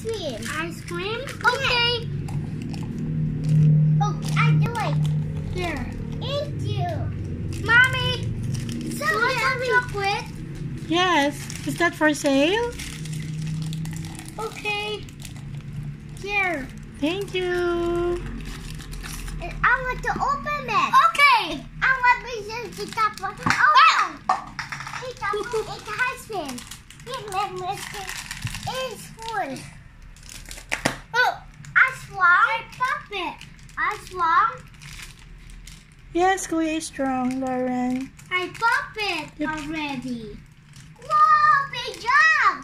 cream. Ice cream? Yeah. Okay. Oh, I do it. Here. Thank you. Mommy, So do I have chocolate? Yes. Is that for sale? Okay. Here. Thank you. I want to open it. Okay. I want to use the top one. Oh! It's a husband. It's full. Oh, As long. I pop it. As long. Yes, Kuya is strong, Lauren. I pop it Yep. already. Whoa, big jump.